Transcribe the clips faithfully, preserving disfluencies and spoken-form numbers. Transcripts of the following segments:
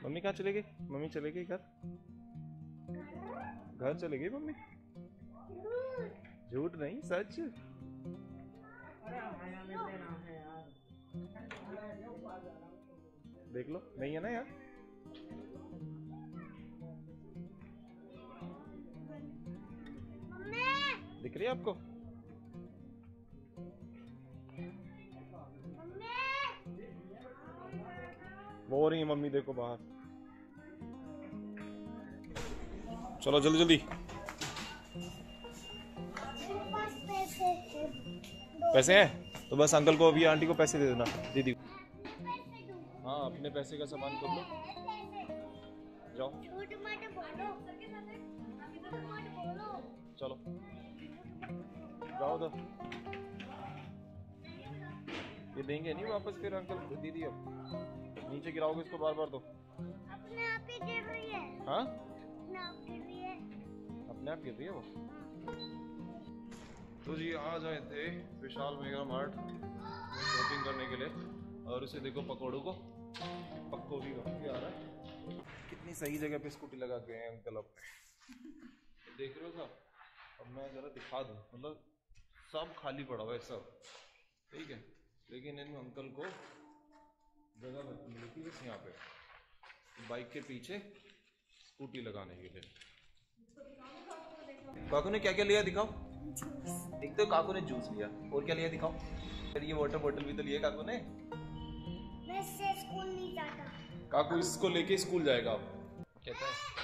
Mummy कहाँ चले गई? मम्मी चले गई घर? घर चले गई मम्मी? झूठ नहीं, सच। देख लो, नहीं है ना यार। दिख रही है आपको? वो हो रही है मम्मी, देखो बाहर। चलो जल्दी जल्दी। पैसे हैं तो बस अंकल को अभी आंटी को पैसे दे देना, दीदी। हाँ, अपने पैसे का सामान कर लो, जाओ। चलो जाओ तो। ये देंगे नहीं वापस फिर अंकल दीदी? अब नीचे गिराओगे इसको बार बार तो अपने आप ही गिर रही है। हाँ, अपने आप गिर रही है। अपने आप गिर रही है वो। तो जी आ जाए थे विशाल मेगा मार्ट शॉपिंग करने के लिए, और उसे देखो पकौड़ों को, पकौड़ी को आ रहा है। कितनी सही जगह पे स्कूटी लगा के हैं अंकल। अब देख रहे हो साहब, अब मैं जरा दिखा दूँ, मतलब सब खाली पड़ा हुआ है सब, ठीक है, लेकिन इन अंकल को जगह मिली थी बस यहाँ पे बाइक के पीछे स्कूटी लगाने के लिए। काकू ने क्या क्या लिया दिखाओ? एक तो काकू ने जूस लिया, और क्या लिया दिखाओ? फिर ये वाटर बोतल भी तो लिया काकू ने। मैं इससे स्कूल नहीं जाता। काकू इसको लेके स्कूल जाएगा अब। कहता है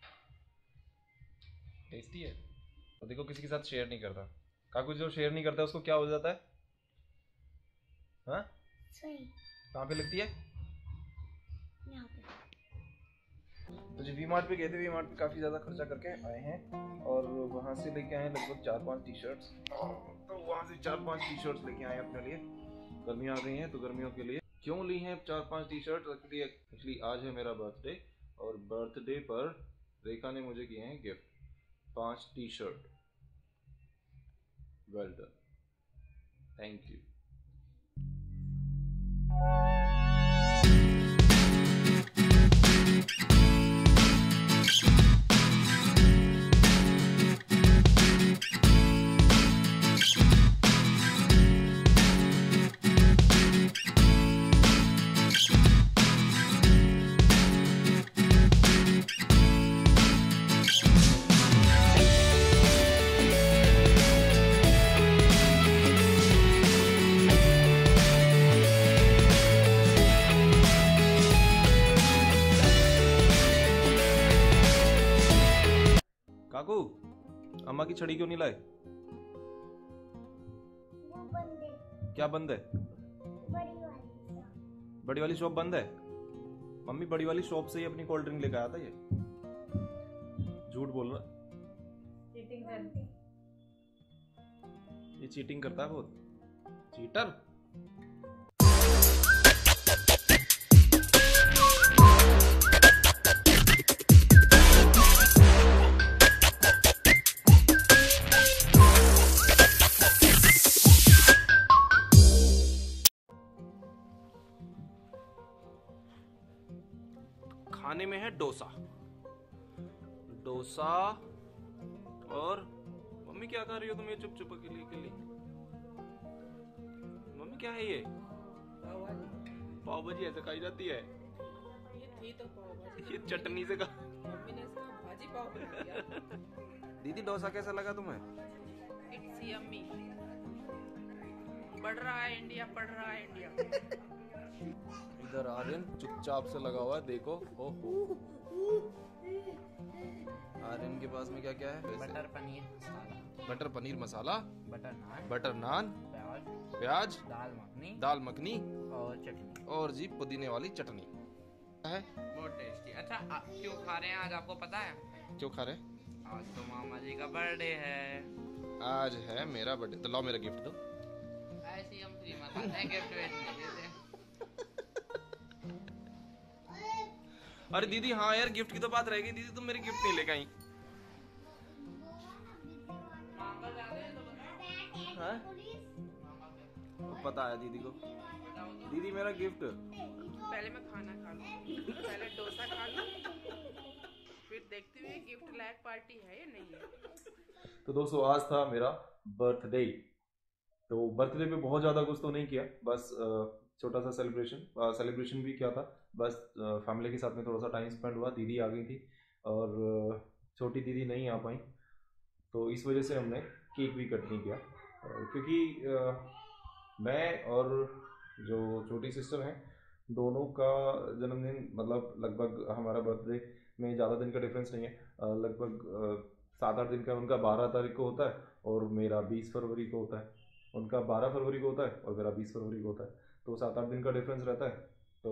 टेस्टी है, तो देखो किसी के साथ शेयर नहीं करता। काकू जो शेयर नहीं करता उसको क्या हो जाता है? हाँ सही। कहाँ पे लगती है? यहाँ पे। तो जी वी मार्ट पे गए थे, वी मार्ट पे काफ़ी ज़्यादा खर्चा करके आए हैं, और वहाँ से लेके आए हैं लगभग चार पांच टी शर्ट्स। तो वहाँ से चार पांच टी शर्ट्स लेके आए हैं अपने लिए। गर्मियाँ आ गई हैं तो गर्मियों के लिए क्यों ली हैं चार पांच टी शर्ट? एक्चुअली आज है मेरा बर्थडे, और बर्थडे पर रेखा ने मुझे किए हैं गिफ्ट पांच T shirt. Well done, thank you. काकू अम्मा की छड़ी क्यों नहीं लाए? वो बंद है। क्या बंद है? बड़ी वाली। बड़ी वाली शॉप बंद है? मम्मी बड़ी वाली शॉप से ही अपनी कोल्ड ड्रिंक लेकर आया था ये। झूठ बोल रहा, चीटिंग करती। ये चीटिंग करता है बहुत, चीटर। खाने में है डोसा, डोसा। और मम्मी क्या कर रही हो तुम ये चुप चुप के लिए के लिए? मम्मी क्या है ये? पाव भाजी ऐसे खाई जाती है? ये थी तो पाव भाजी। ये चटनी से खा। मम्मी ने इसका भाजी पाव बना दिया। दीदी डोसा कैसा लगा तुम्हें? It's yummy. बढ़ रहा है इंडिया, बढ़ रहा है इंडिया। इधर आर्यन चुपचाप से लगा हुआ है, देखो। ओहो, आर्यन के पास में क्या क्या है? Butter paneer masala, butter paneer masala, butter naan, butter naan, प्याज, प्याज, दाल मखनी, दाल मखनी, और चटनी, और जी पुदीने वाली चटनी है। बहुत टेस्टी। अच्छा आप क्यों खा रहे हैं आज, आपको पता है? क्यों खा रहे? आज तो मामा जी का बर्थडे है। आज है मेरा बर्थडे, तो लाओ मेरा गिफ्ट दो। ऐसे ही हम फ्री में खाते हैं, गिफ्ट वेट नहीं देते। अरे दीदी हाँ यार, गिफ्ट की तो बात रह गई। दीदी तुम मेरी गिफ्ट नहीं लेके आई। हाँ? पता है दीदी को। दीदी मेरा गिफ्ट। पहले मैं खाना खा लूं, पहले डोसा खा देखती हूँ गिफ्ट लायक पार्टी है या नहीं है। तो दोस्तों आज था मेरा बर्थडे। तो बर्थडे पे बहुत ज़्यादा कुछ तो नहीं किया, बस छोटा सा सेलिब्रेशन सेलिब्रेशन भी किया था। बस फैमिली के साथ में थोड़ा सा टाइम स्पेंड हुआ। दीदी आ गई थी और छोटी दीदी नहीं आ पाई, तो इस वजह से हमने केक भी कट नहीं किया। क्योंकि मैं और जो छोटी सिस्टर हैं दोनों का जन्मदिन मतलब लगभग हमारा बर्थडे में ज़्यादा दिन का डिफरेंस नहीं है। लगभग सात आठ दिन का उनका बारह तारीख को होता है और मेरा बीस फरवरी को होता है। उनका बारह फरवरी को होता है और मेरा बीस फरवरी को होता है, तो सात आठ दिन का डिफरेंस रहता है। तो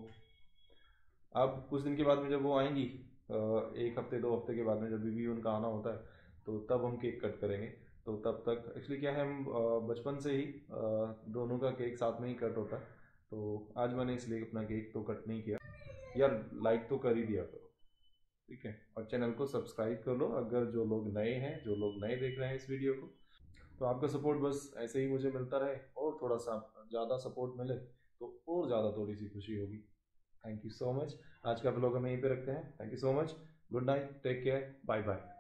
अब कुछ दिन के बाद में जब वो आएंगी, एक हफ्ते दो हफ्ते के बाद में जब भी उनका आना होता है, तो तब हम केक कट करेंगे। तो तब तक एक्चुअली क्या है, हम बचपन से ही दोनों का केक साथ में ही कट होता है। तो आज मैंने इसलिए अपना केक तो कट नहीं किया। यार लाइक तो कर ही दिया करो, ठीक है, और चैनल को सब्सक्राइब कर लो अगर जो लोग नए हैं, जो लोग नए देख रहे हैं इस वीडियो को। तो आपका सपोर्ट बस ऐसे ही मुझे मिलता रहे और थोड़ा सा ज़्यादा सपोर्ट मिले तो और ज़्यादा थोड़ी सी खुशी होगी। Thank you so much. आज का व्लॉग हम यहीं पे रखते हैं। Thank you so much. Good night, take care, bye bye.